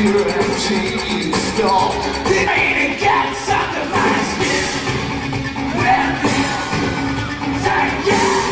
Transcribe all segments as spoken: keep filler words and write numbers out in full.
pure empty stall. It ain't gets under my skin. Within, take it.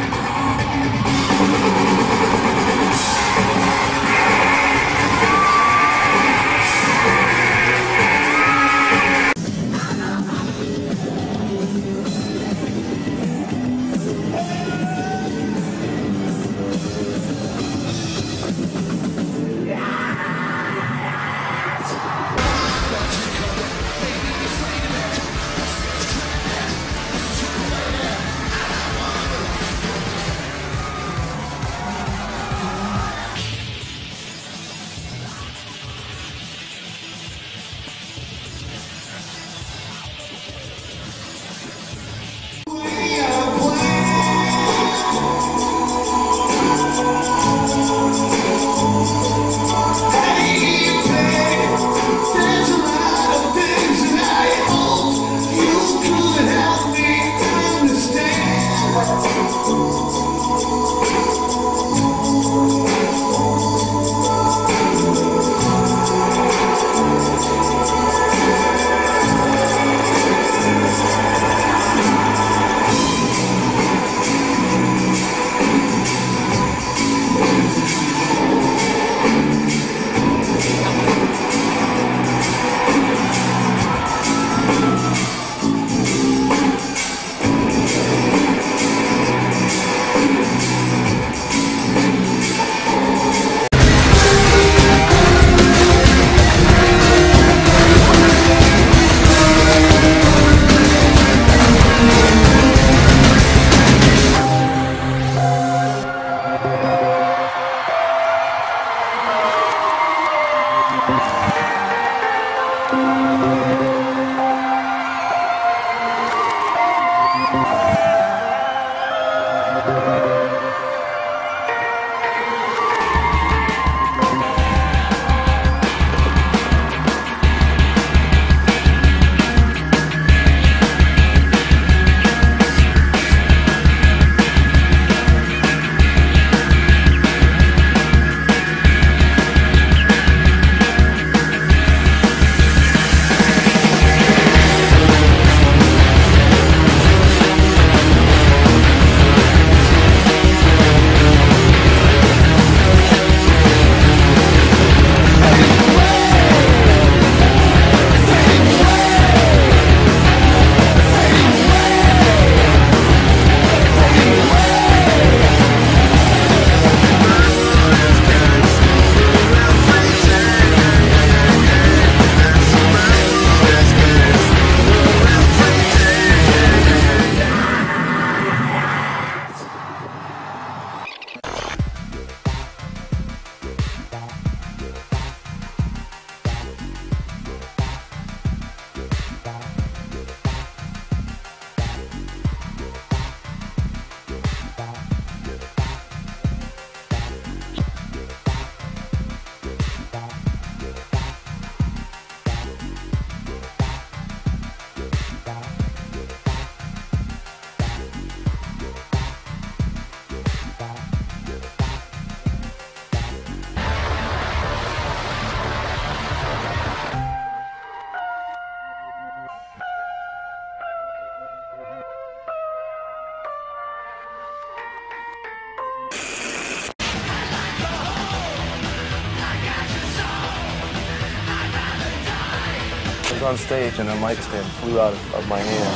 I was on stage and a mic stand flew out of, of my hand.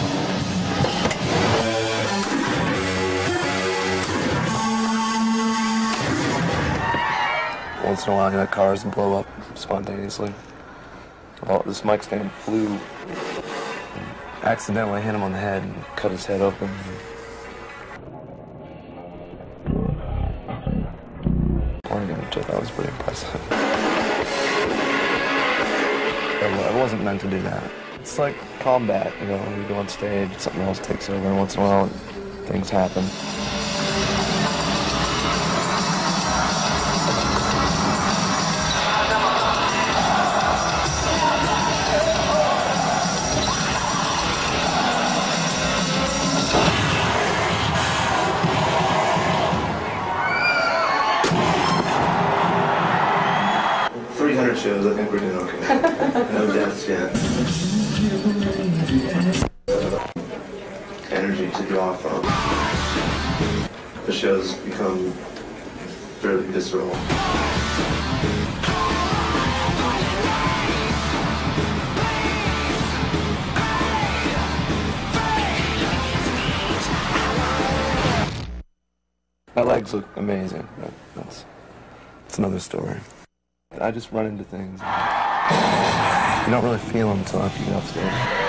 Once in a while, you know, cars blow up spontaneously. Well, this mic stand flew, accidentally hit him on the head and cut his head open. That was pretty impressive. It wasn't meant to do that. It's like combat, you know, you go on stage, something else takes over, and once in a while, things happen. three hundred hundred shows, I think we're doing okay. No deaths yet. Energy to draw from. The shows become fairly visceral. My legs look amazing, but that's, that's another story. I just run into things. You don't really feel them until after you get off stage.